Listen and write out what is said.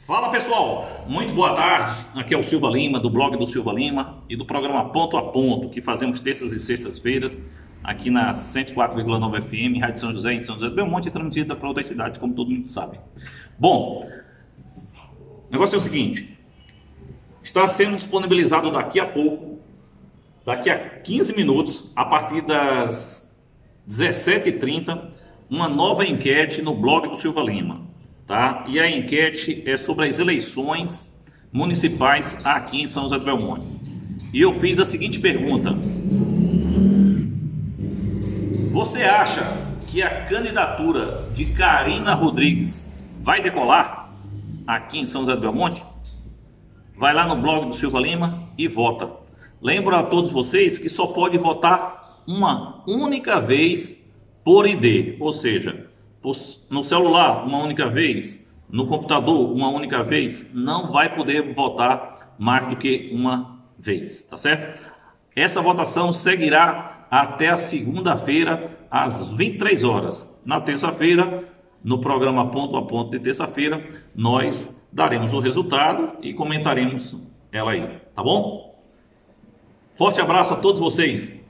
Fala pessoal, muito boa tarde. Aqui é o Silva Lima, do blog do Silva Lima e do programa Ponto a Ponto, que fazemos terças e sextas-feiras aqui na 104,9 FM, Rádio São José, em São José do Belmonte, e transmitida para outras cidades, como todo mundo sabe. Bom, o negócio é o seguinte: está sendo disponibilizado daqui a pouco, daqui a 15 minutos, a partir das 17h30, uma nova enquete no blog do Silva Lima. Tá? E a enquete é sobre as eleições municipais aqui em São José do Belmonte. E eu fiz a seguinte pergunta: você acha que a candidatura de Karina Rodrigues vai decolar aqui em São José do Belmonte? Vai lá no blog do Silva Lima e vota. Lembro a todos vocês que só pode votar uma única vez por ID, ou seja, no celular uma única vez, no computador uma única vez, não vai poder votar mais do que uma vez, tá certo? Essa votação seguirá até a segunda-feira às 23 horas. Na terça-feira, no programa Ponto a Ponto de terça-feira, nós daremos o resultado e comentaremos ela aí, tá bom? Forte abraço a todos vocês.